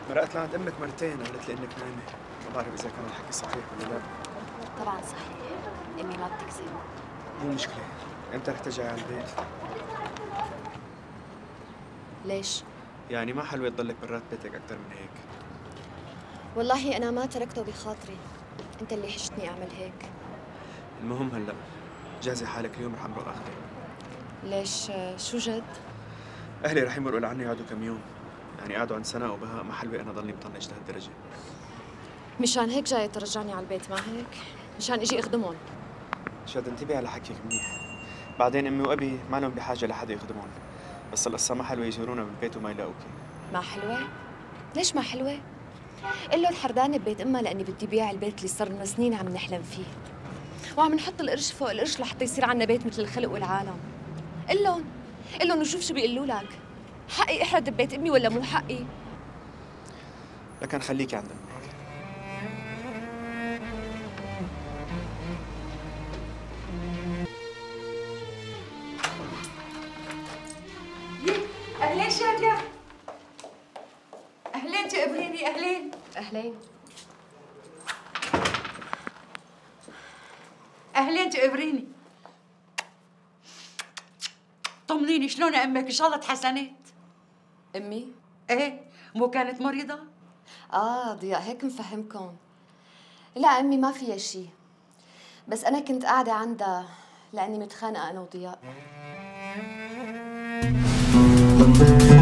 مرقت لعند امك مرتين قالت لي انك نايمه، ما بعرف اذا كان الحكي صحيح ولا لا. طبعا صحيح، امي ما بتكذب. مو مشكله، امتى رح ترجعي على البيت؟ ليش؟ يعني ما حلوه تضلك برات بيتك اكثر من هيك؟ والله انا ما تركته بخاطري، انت اللي حشتني اعمل هيك. المهم هلا جهزي حالك، اليوم رح امرق اخذك. ليش؟ شو جد؟ اهلي رح يمرقوا لعني يقعدوا كم يوم، يعني قعدوا عند سناء وبهاء، ما حلوه انا ضلني مطنش لهالدرجه. مشان هيك جاي ترجعني على البيت ما هيك؟ مشان اجي اخدمهم. شاد انتبهي على حكيك منيح، بعدين امي وابي ما لهم بحاجه لحدا يخدمهم، بس القصه ما حلوه يزورونا بالبيت وما يلاقوكي. ما حلوة؟ ليش ما حلوة؟ قل له الحردانة ببيت امها لاني بدي بيع البيت اللي صار لنا سنين عم نحلم فيه، وعم نحط القرش فوق القرش لحتى يصير عنا بيت مثل الخلق والعالم. قل لهم وشوف شو بيقولوا لك. حقي احرد ببيت امي ولا مو حقي؟ لكن خليكي عند امك. اهلين شادية. اهلين تقبريني. اهلين. اهلين. اهلين تقبريني. طمنيني شلون امك؟ ان شاء الله تحسنت. امي؟ ايه، مو كانت مريضة؟ ضياء هيك مفهمكم. لا امي ما فيها شيء، بس انا كنت قاعدة عندها لاني متخانقة انا وضياء.